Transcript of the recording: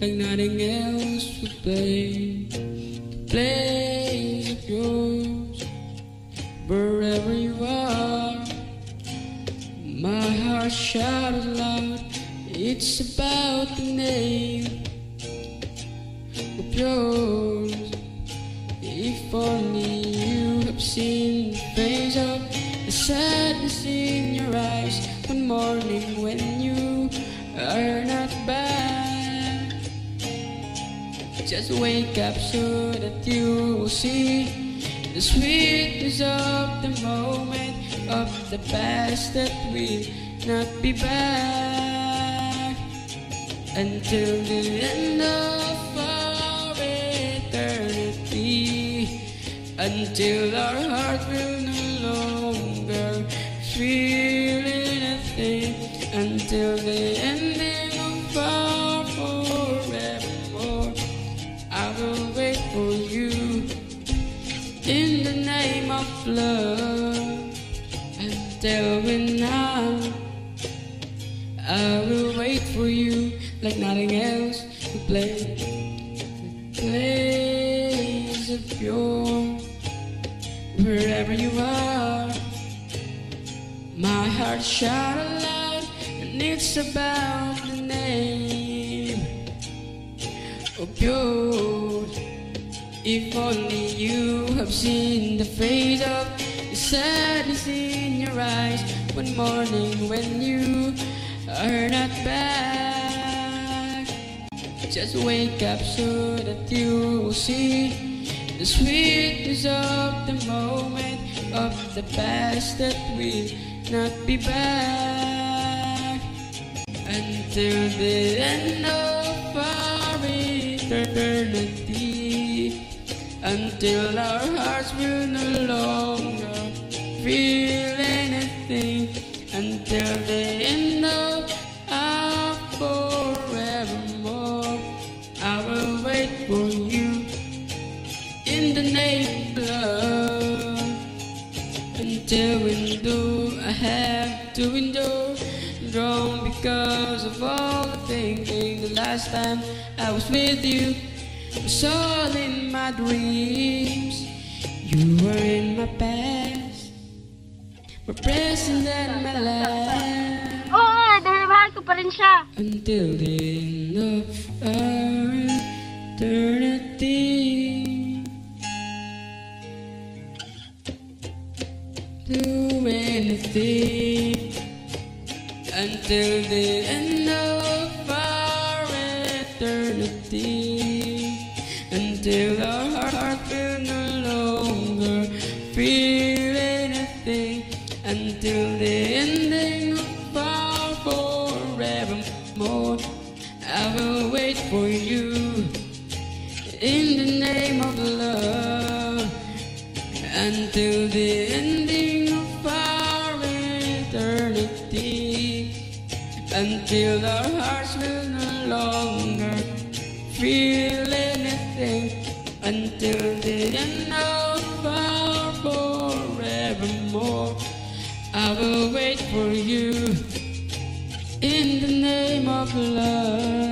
like nothing else would play. The place of yours, wherever you are. My heart shouted loud, it's about the name of yours. If only you have seen the face of the sadness in your eyes one morning when you are not back. Just wake up so that you will see the sweetness of the moment of the past that will not be back until the end of our eternity, until our heart will no longer feel anything, until the ending of our forevermore. I will wait for you in the name of love. Until when I will wait for you like nothing else to play. The place of yours, wherever you are. My heart shout aloud, and it's about the name of yours. If only you have seen the face of the sadness in your eyes one morning when you are not back. Just wake up so that you will see the sweetness of the moment of the past that will not be back until the end of our eternity, until our hearts will no longer feel anything, until the end of our forevermore. I will wait for you in the name of love. Until when do I have to endure wrong because of all the thinking? The last time I was with you was all in my dreams. You were in my past, my present and my life. Oo, dahil mahal ko pa rin siya. Until the end of our eternity. Do anything until the end of our eternity, until our heart will no longer feel anything, until the ending of our forevermore. I will wait for you in the name of love, until the ending of our eternity, until our hearts will no longer feel anything, until the end of our forevermore. I will wait for you in the name of love.